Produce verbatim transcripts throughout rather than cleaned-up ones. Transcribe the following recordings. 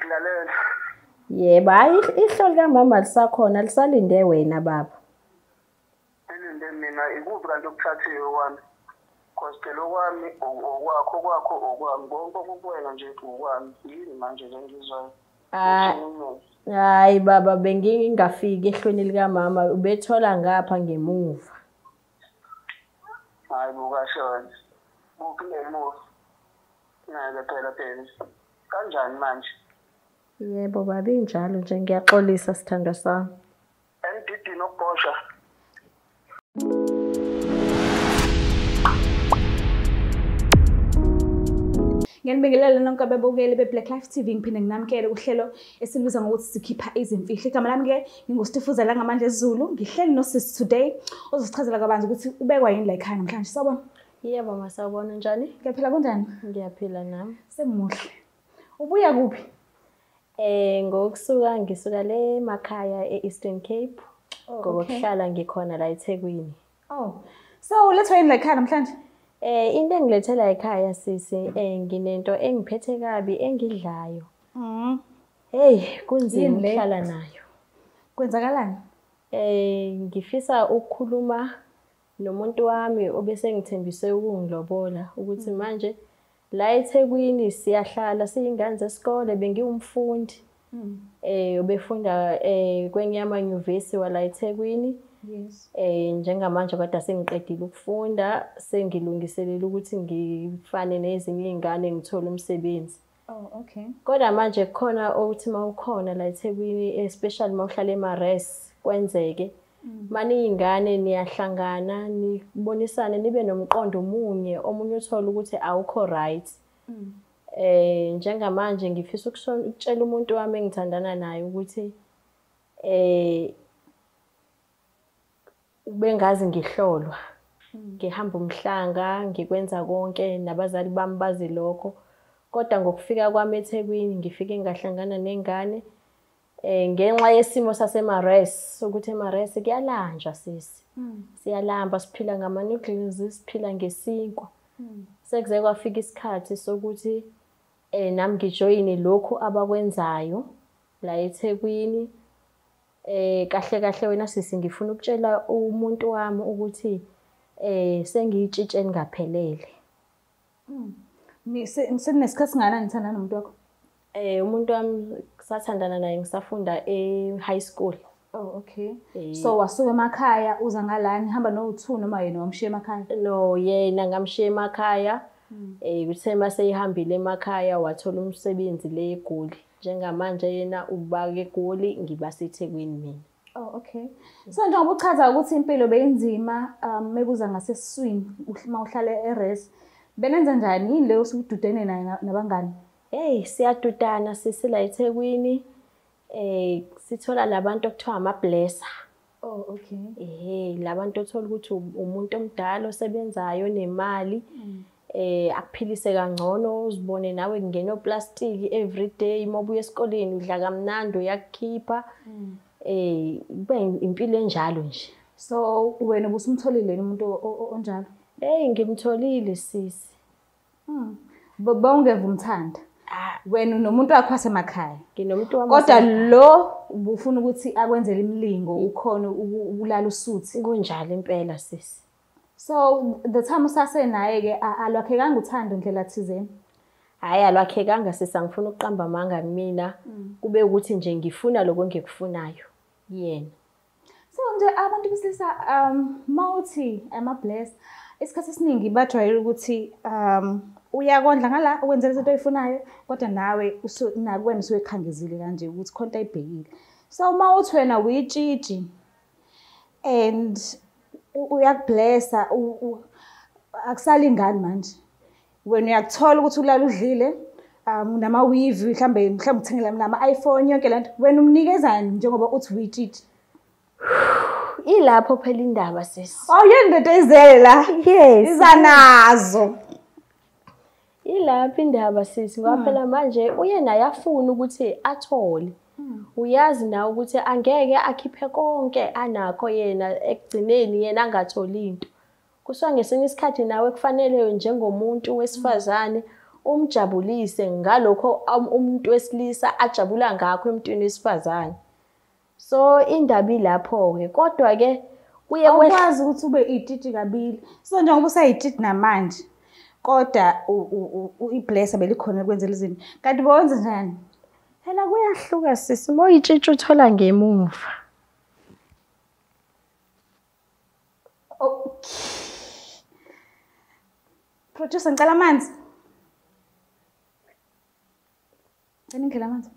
Ngiyakulalela. Yebo, hayi ihlo likamama lisakhona lisalinde wena baba. Elinde mina ikuphi kanti okuthathiwe kwami? Because phela okwami okwakho kwakho okwami konke okukwena nje ukwami. Yini manje le ngizwayo? Hayi baba bengingafiki ehlweni likamama ubethola ngapha ngemuva. Hayi bukashona. Kuphi ngemuva? Ngeke phela phela. Kanjani manje? Yebo baba injalo nje ngiyaxolisa sithandwa sami. Endidini okubosha. Ngiyanibingelela nonke ababukeli beBlaqlife T V ngiphinde nginamkele uhlelo esilibiza ngokuthi sikhipha izimfihlo. Igama lami ke ngingustifuzela ngamandla esiZulu. Ngihleli nosis today ozosichazela kabanzi ukuthi ubekwa yini la ekhaya namhlanje. Sawubona? Yebo masawubona njani? Ngiyaphila kunjani? Ngiyaphila nami. Semuhle. Ubuya kuphi? Eh ngokusuka ngisuka le emakhaya eEastern Cape. Ngokuhlala ngikhona la eThekwini. Oh. So lethwa yini la ekhaya namhlanje? Eh into engilethela ekhaya sisi eh nginento engiphethe kabi engidlayo. Mhm. Hey kunzima ukuhlala nayo. Kwenzakalani? Eh ngifisa ukukhuluma nomuntu wami obese ngithembise ukungilobola ukuthi manje la eThekwini siyahlala siyingane zesikole bengiwumfundi. Eh ubefunda eh kwenyama university wala eThekwini. Yes. Eh njengamanje kodwa sengiqedile ukufunda sengilungiselela ukuthi ngifane nezinye izingane ngithola umsebenzi. Oh okay. Kodwa manje khona ukuthi mawukhona la eThekwini especially mawuhlala eMares kwenzeke mani ingane niyahlangana nibonisane nibe nomqondo omunye omunye uthola ukuthi awukho right. Eh njengamanje ngifisa ukutshela umuntu wami engithandana naye ukuthi eh bengazi ngihlolwa ngihamba umhlanga ngikwenza konke nabazali bami bazi lokho kodwa ngokufika kwami eThekwini ngifike ngahlangana nengane eh ngenxa yesimo saseMares ukuthi eMares kuyalanjwa sisi siyalamba siphila ngama nucleus siphila ngesinkwa sekuze kwafika isikhathi sokuthi eh nami ngijoyine lokho abakwenzayo la eThekwini. Eh kahle kahle wena sisi ngifuna ukutshela umuntu wami ukuthi eh sengiyitshitshi elingaphelele. Mhm. Nisenesikhathi singana nithanda nomuntu wakho? Eh umuntu wami sathandana naye ngisafunda e high school. Oh okay. So wasuka emakhaya uza ngalani hamba no two noma yena wamshiya emakhaya? No yena ngamshiya emakhaya. Eh uthe mase ehambile emakhaya wathola umsebenzi le eGoli. Njengamanje yena ubake eGoli ngiba seThekwini mina. Oh okay. So njengoba uchaza ukuthi impilo beyinzima um mekuza ngasesiswini uma uhlala eRes benenza njani yini leyo usududene naye nabangani? Hey siyadudana sisi la eThekwini eh sithola labantu okuthiwa ama blesser. Oh okay. Eh labantu othola ukuthi umuntu omdala osebenzayo nemali eh akuphilise kangcono uzibone nawe kungena plastic every day mobuye esikoleni udla kamnandi uyakukhipha eh kube impilo enjalo nje. So wena ubusumtholile umuntu onjalo? Eh ngimtholile sisi. Mhm. Bongeva umthanda. Wena nomuntu wakho wasemakhaya. Nginomuntu wami. Kodwa lo ubufuna ukuthi akwenzele imlingo ukhona ukulala usuthi. Kunjalo impela sisi. So the time usase naye ke alwakhekanga uthando indlela thizeni? Hayi alwakhekanga sisi ngifuna ukuqamba amanga mina kube ukuthi nje ngifuna lokho ngikufunayo yena. So nje abantu besilisa um mawuthi ama bless isikhathi esiningi bajwayele ukuthi um uyakondla ngala ukwenzela izinto oyifunayo kodwa nawe nakwena usuyikhangezile kanje ukuthi khonto ayibhekile. So mawuthi wena uyitshitshi and uyakublessa akusali ingane manje wena uyakuthola ukuthi ulala udlile um nama weave mhlambe mhlambe uthengela nama iPhone yonke lento wena umnikezani njengoba uthi uyitshitshi? Ilapho phela indaba sisi. Oh yendete izela. Yes. Izanazo. Ilapho indaba sisi ngoba phela manje uyena yafuna ukuthi athole. Uyazi nawe ukuthi angeke akhiphe konke anakho yena ekugcineni yena angatholi into. Kuswa ngesinye isikhathi nawe kufanele njengomuntu wesifazane umjabulise ngalokho umuntu wesilisa ajabula ngakho emntwini wesifazane. So indaba ilapho ke kodwa ke kuye ukwazi ukuthi ube itshitshi kabili. So njengoba usayitshitshi namanje kodwa ibless belikhona kwenzela izinto. Kanti bowenza njani? Phela kuyahluka sisi, moyitshitshi uthola ngemuva. Okay. Producer ngicela amanzi. Ngicela amanzi.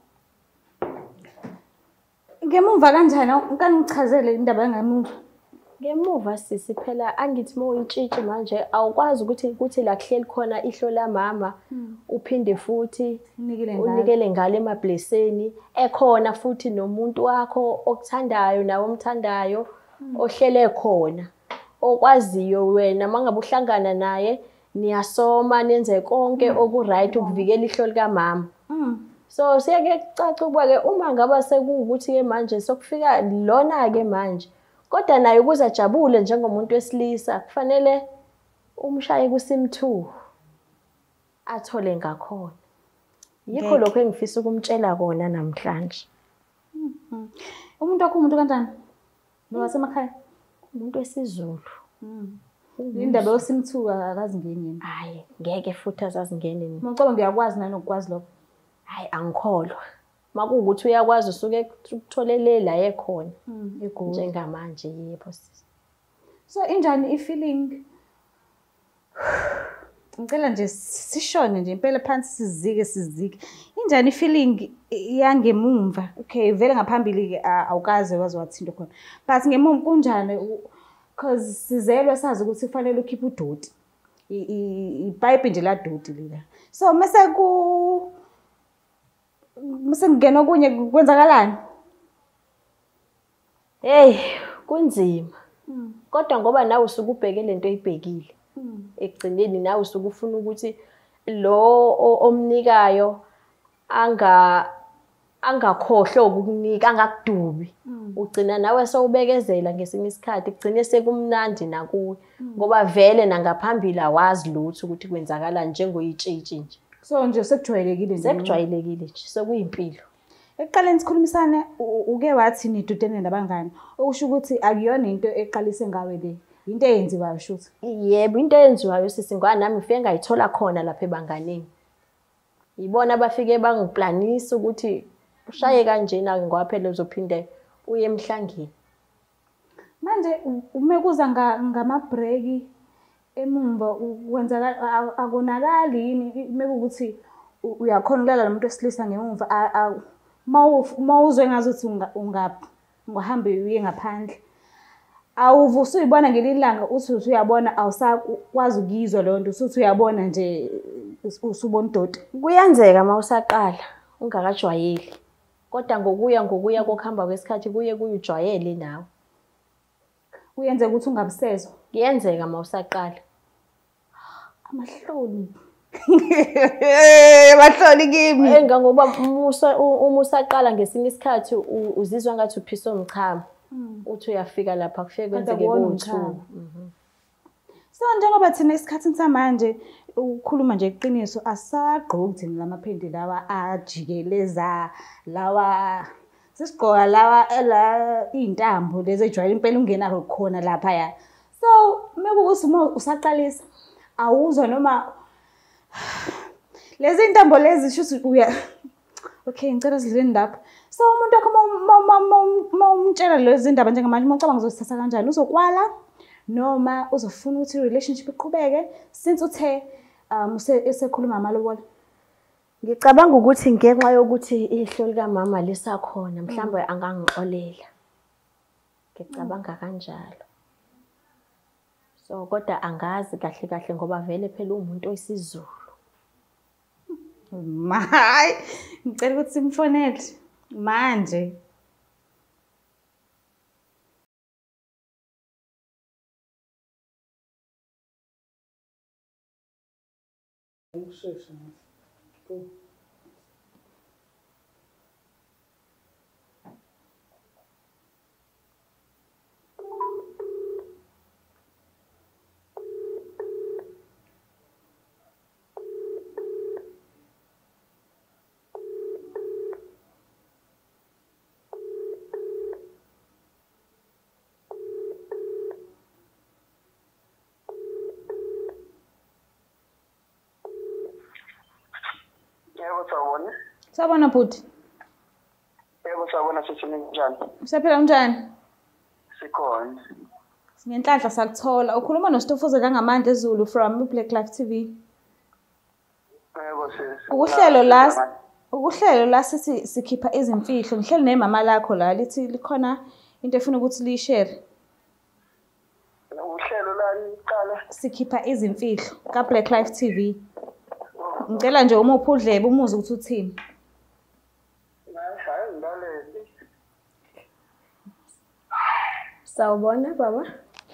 Ngemuva kanjani? Kangichazele indaba ngemuva. Ngemuva sisi phela angithi moyitshitshi manje awukwazi ukuthi ukuthi la kuhleli khona ihlo la mama uphinde futhi unikele ngale emablesseni ekhona futhi nomuntu wakho okuthandayo nawe omthandayo ohlele khona okwaziyo wena mangabe uhlangana naye niyasoma nenze konke okuright ukuvikela ihlo lika mama. So siyake kucaca ukuba ke uma ngaba sekuwukuthi ke manje sokufika lona ke manje kodwa naye ukuze ajabule njengomuntu wesilisa kufanele umshaye kusim two athole ngakhona. Yikho lokho engifisa ukumtshela kona namhlanje. Umuntu wakho umuntu kanjani? Nowasemakhaya? Umuntu wesizulu. Indaba yosim two akazingeni. Hayi ngeke futhi azazingene. Ngicabanga ngiyakwazi nani ukwazi lokho. Hayi angikholwa. Makuwukuthi uyakwazi usuke ukutholele la ekhona egoli njengamanje yebo sisi. So injani ifeeling? Ngicela nje sishone nje impela phansi sizike sizike. Injani ifeeling yangemumva? Okay vele ngaphambili ke awukaze wazi wathinto khona. But ngemumva kunjani because sizelwe sazi ukuthi kufanele ukhiphe udoti. Ipipe nje la doti lila. So mase ku Mase ngena okunye kwenzakalani? Hey, kunzima. Kodwa ngoba nawe usuke ubheke lento oyibhekile. Ekugcineni nawe usuke ufuna ukuthi lo omnikayo anga angakhohlwa ukukunika angakudubi. Ugcina nawe sewubekezela ngesinye isikhathi kugcine sekumnandi nakuwe ngoba vele nangaphambili awazi lutho ukuthi kwenzakala njengoyitshitshi nje. So nje sekujwayelekile nje. Sekujwayelekile nje sekuyimpilo. Ekuqaleni sikhulumisane uke wathi nidudene nabangani. Okusho ukuthi akuyona into eqalise ngawe le. Into eyenziwayo shuthi. Yebo into eyenziwayo sisi ngwa nami ngifike ngayithola khona lapha ebanganeni. Yibona abafike bangiplanisa ukuthi ushaye kanjena ngoba phela uzophinde uye emhlangeni. Manje uma kuza ngama break emumva wenza akonakali yini mekuthi uyakhona ukulala nomuntu wesilisa ngemuva mawuzwe ngazuthi ungaphi ngohambe uye ngaphandle awuvusa uyibona ngelilanga uthi uyabona awusakwazi ukuyizwa lo nto uthi uyabona nje usubona udoti. Kuyenzeka mawusaqala ungakajwayeli kodwa ngokuya ngokuya kokuhamba kwesikhathi kuye kuyijwayele nawe. Kuyenze ukuthi ungabusezwa. Kuyenzeka mawusaqala. Amahloni. Amahloni kimi. Enga ngoba umusa umusaqala ngesinye isikhathi uzizwa ngathi uphisa umchamo. Uthi uyafika lapha kufike kwenzeke kuwuthu. So njengoba thina isikhathi samanje ukukhuluma nje iqiniso asagqoki thina lamaphendi lawa ajikeleza lawa sisigqoka lawa ela intambo lezi ejwayele impela ungena khona lapha ya. So mekuthi usaqalisa awuzwa noma lezi intambo lezi shuthi uya okay ngicela sidleni lapha. So umuntu wakho mawumtshela lezi ndaba njengamanje mawucabanga uzosithatha kanjani uzokwala noma uzofuna ukuthi relationship iqhubeke since uthe um esekhuluma amalobolo. Ngicabanga ukuthi ngenxa yokuthi ihlo lika mama lisakhona mhlawumbe angangixolela. Ngicabanga kanjalo. So kodwa angazi kahle kahle ngoba vele phela umuntu oyisizulu. Mayi ngicela ukuthi simfonele manje. Yebo sawubona. Sawubona bhuti. Yebo sawubona sithi njani? Usaphila unjani? Sikhona. Ngenhlanhla sakuthola. Ukhuluma noSitofuze kangamandla eZulu from Blaqlife T V. Yebo sis. Ukuhlelo la ukuhlelo la sithi sikhipha izimfihlo. Ngihleli nemama lakho la lithi likhona into efuna ukuthi lishare. Uhlelo la niqala Sikhipha izimfihlo ka Blaqlife T V. Ngicela nje uma uphudlebe umuzi ukuthi uthini. Hayi ngalezi. Sawubona baba.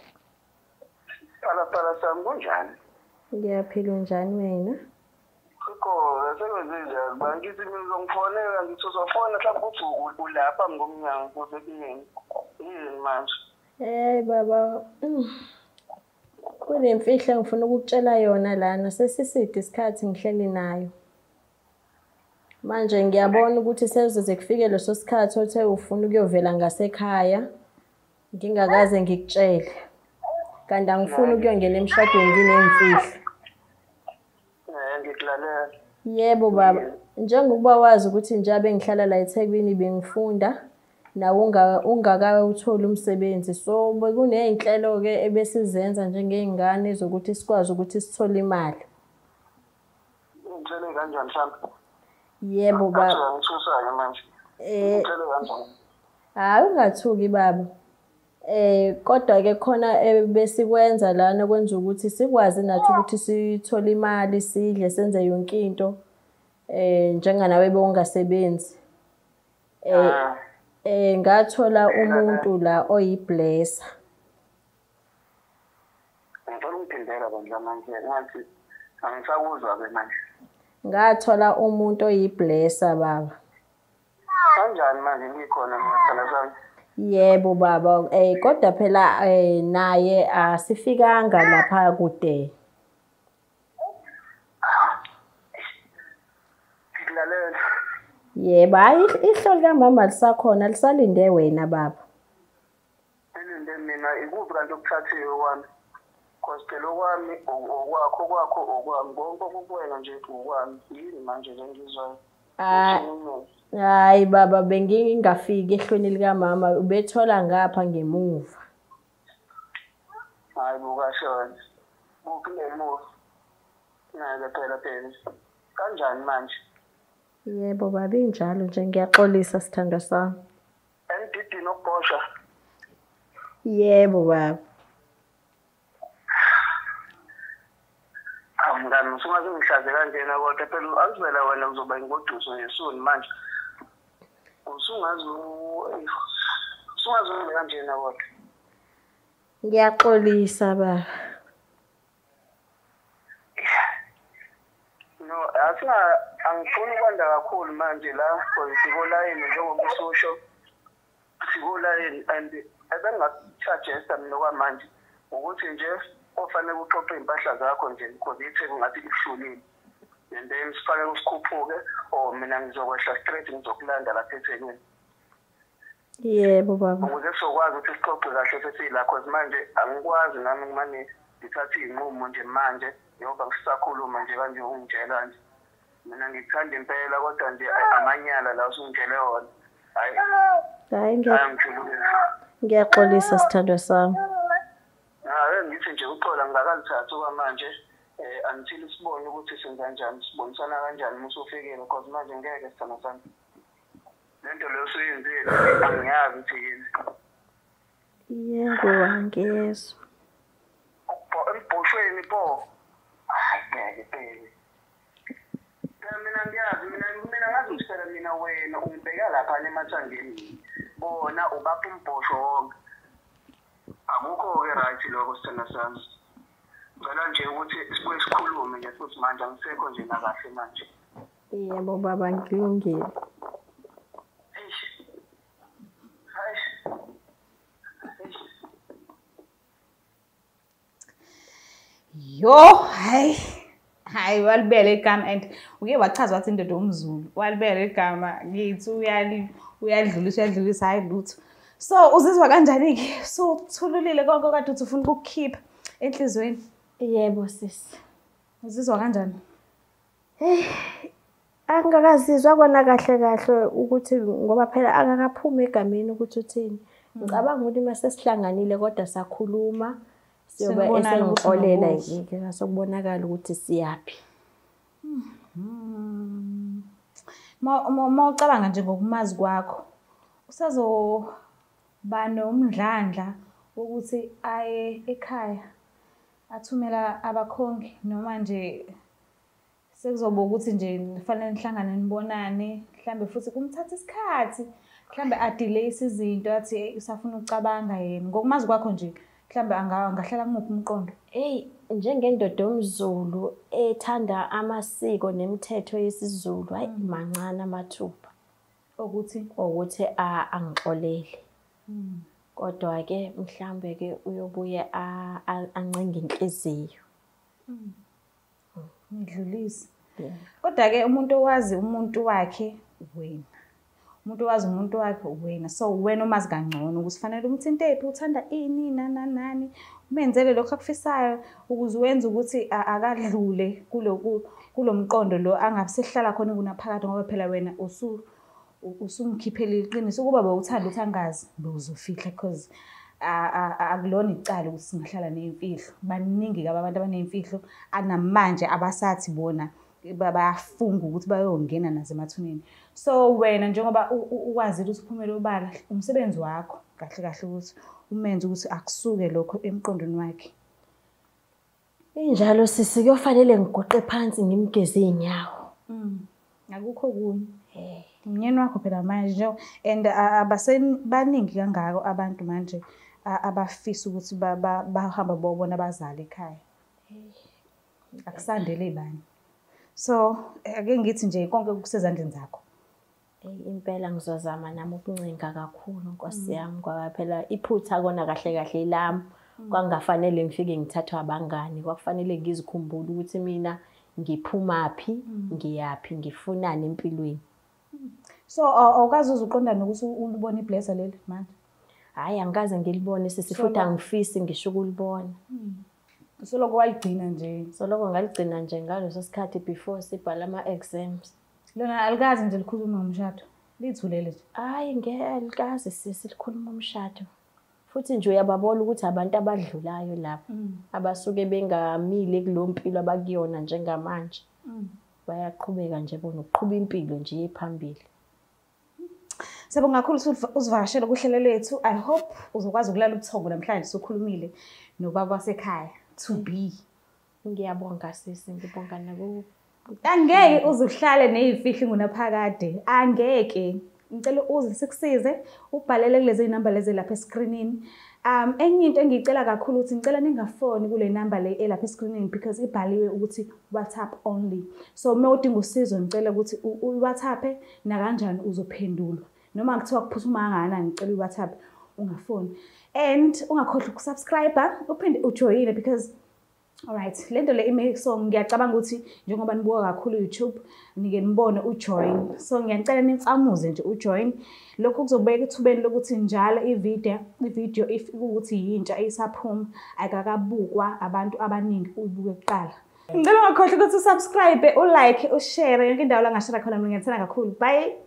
Pala pala sami kunjani? Ngiyaphila njani wena? Sikho sekwenzenjani bangithi mina ngizongifonela ngithi uzofona mhlawumbe uthi ulapha ngomnyango kuze kuyini. Yini manje? Eh baba. Kunemfihlo engifuna ukukutshela yona lana sesiside isikhathi ngihleli nayo. Manje ngiyabona ukuthi sezoze kufike leso sikhathi othe ufuna ukuyovela ngasekhaya. Ngingakaze ngikutshele. Kanti angifuni ukuyongena emshadweni nginemfihlo. Eh ngikulalela. Yebo baba, njengokuba wazi ukuthi njabe ngihlala la eThekwini bengifunda nawe unga ungakawutholi umsebenzi. So bekuneyinhlelo ke ebesizenza njengezingane zokuthi sikwazi ukuthi sithole imali. Ngicela kanjani mhlawumbe? Yebo baba. Ngithusayo manje. Eh Ngicela kanjani? hayi ungathuki baba. Eh kodwa ke khona ebesikwenza lana kwenza ukuthi sikwazi nathi ukuthi sithole imali sidle senze yonke into eh njenganawe bongasebenzi. Eh eh ngathola umuntu la oyiblesser. Ngicela ungiphindela bandla manje ngathi angisakuzwa ke manje. Ngathola umuntu oyiblesser baba. Kanjani manje ngikhona ngiyacela sami? Yebo baba, eh kodwa phela eh naye asifikanga lapha kude. Ngikulalela. Yebo, hayi ihlolo kamama lisakhona lisalinde wena baba. Elinde mina ikuphi kanti okuthathiwe kwami? Because phela okwami okwakho kwakho okwami konke okukwena nje ukwami. Yini manje ngizwayo? Ah hayi baba bengingafiki ehlweni lika mama ubethola ngapha ngemuva. Hayi bukashona. Ukunemuva. Naye phela phela. Kanjani manje? Yebo baba injalo nje ngiyaxolisa sithandwa sami. Endidi nokubosha. Yebo baba. Ngani usungaze ngihlaze kanjena kodwa phela azivela wena uzoba ingoduso yesoni manje. Usungaze usungaze kanjena kodwa. Ngiyaxolisa baba. No, asinga angifuni ukwanda kakhulu manje la for sikolayini njengoba usosho. Sikolayini and ebengakusuggesta mina kwamanje ukuthi nje ofanele uqoqe impahla zakho nje because ithe kungathi kuhlulile. And then sifake usikhuphuke or mina ngizokwehla straight ngizokulanda lapha eThekwini. Yebo baba. Ukuze sizokwazi ukuthi siqoqe kahle sesila because manje angikwazi nami ngimane ngithatha izinqumo nje manje ngoba ngisakhuluma nje kanje ungitshela nje. Mina ngikuthanda impela kodwa nje amanyala la usungitshele wona. Hayi. Hayi ngiyaxolisa sithandwa sami. Hayi ngithi nje uxola ngakalithatha kwamanje eh until sibone ukuthi senza kanjani sibonisana kanjani musofikele because manje ngeke sithana sana. Lento leyo suyenzile angiyazi ukuthi yini. Yebo angiyezwa. Emboshweni bo. Hayi ngeke phela. Mina ngiyazi mina mina ngazi usela mina wena ungibheka lapha emathangeni. Bona ubapha umbhosho wonke. Akukho ke right lokho sithanda sami. Ngicela nje ukuthi sibuye sikhulume nje futhi manje angisekho nje nakahle manje. Yebo baba ngilungile. Yo, hayi. Hayi walibele igama and uke wachaza wathi indoda umZulu. Walibele igama ngithi uyali uyadlulisa uyadlulisa hayi lutho. So uzizwa kanjani ke? So thululile konke kade uthi ufuna ukukhipha enhlizweni. Yebo sisi. Uzizwa kanjani? Hey. angakazizwa kona kahle kahle ukuthi ngoba phela akakaphumi egameni ukuthi uthini. Ngicabanga ukuthi mase sihlanganile kodwa sakhuluma siyobe esengixolela yike sokubonakala ukuthi siyapi. Ma ucabanga nje ngokumazi kwakho usazoba nomdlandla ukuthi aye ekhaya athumela abakhongi noma nje sekuzoba ukuthi nje kufanele nihlangane nibonane mhlambe futhi kumthatha isikhathi mhlambe adelay izinto athi usafuna ukucabanga yena ngokumazi kwakho nje mhlambe angahlala kumuphi umqondo? Hey, njengendoda yomZulu ethanda amasiko nemithetho yesiZulu, hayi mancane amathupha ukuthi ukuthi angixolele. Kodwa ke mhlambe ke uyobuye ancenga inhliziyo. Ngidlulise. Kodwa ke umuntu owazi umuntu wakhe wena. Umuntu owazi umuntu wakhe wena. So wena omazi kangcono ukuthi fanele umthintephi uthanda ini nana nani. Umenzele lokho akufisayo ukuze wenze ukuthi akadlule kuloku kulomqondo lo angasehlala khona kunaphakade ngoba phela wena usu usumkhiphela iqiniso ukuba bewuthanda uthangazi bewuzofihla because akulona icala ukuthi singahlala nezimfihlo. Baningi ke abantu abanezimfihlo anamanje abasathi bona bayafunga ukuthi bayongena nazo emathuneni. So wena njengoba ukwazi ukuthi uphumele obala umsebenzi wakho kahle kahle ukuthi umenze ukuthi akusuke lokho emqondweni wakhe. Injalo sisi kuyofanele ngigoqe phansi ngimgeze inyawo. Mm. Akukho kunye. Eh, umnyeni wakho phela manje and abasebaningi kangako abantu manje abafisa ukuthi bahamba bobona abazali ekhaya. Akusandele ibani. So ake ngithi nje konke kusezandleni zakho. Eh impela ngizozama nami ukuncenga kakhulu Nkosi yami ngoba phela iphutha kona kahle kahle ilami. Kwangafanele ngifike ngithathwa abangani kwakufanele ngizikhumbule ukuthi mina ngiphumapi ngiyapi ngifunani empilweni. So awukazi uzuqonda nokuthi ulibona iblesser leli manje? Hayi angikaze ngilibone sisifuthi angifisi ngisho ukulibona. Soloko waligcina nje. Soloko ngaligcina nje ngaleso sikhathi before sibhala ama exams. Lona alikazi nje likhuluma ngomshado. Lithulele nje. Hayi ngeke alikazi sisi likhuluma umshado. Futhi nje uyababona ukuthi abantu abadlulayo lapha abasuke bengamile kulompilo abakuyona njengamanje. Bayaqhubeka nje bona ukuqhubha impilo nje ephambili. Sibonga kakhulu usivakashela kuhlelo lethu. I hope uzokwazi ukulala ubuthongo namhlanje sokhulumile nobaba wasekhaya to be. Ngiyabonga sisi ngibonga nabo. Angeke uzuhlale nezifihlo ngunaphakade. Angeke. Ngicela uze sikusize ubhalele kulezi inamba lezi lapha escreenini. Um enye into engicela kakhulu ukuthi ngicela ningafoni kule number le elapha escreenini because ibhaliwe ukuthi WhatsApp only. So uma udinga usizo ngicela ukuthi uWhatsApp na kanjani uzophendulwa. Noma kuthiwa kuphuthuma kangakanani ngicela uWhatsApp ungafoni. And ungakhohlwa ukusubscribe uphinde ujoyine because alright lento le ime so ngiyacabanga ukuthi njengoba nibuka kakhulu YouTube nike nibone ujoin. So ngiyacela nimfamuze nje ujoin. Lokho kuzobeka ithubeni lokuthi njalo ivideo ivideo if ukuthi yintsha isaphuma akakabukwa abantu abaningi uyibuke kuqala. Ngicela ungakhohlwa ukuthi usubscribe, ulike, ushare yonke indawo la ngashara khona mina ngiyathanda kakhulu. Bye.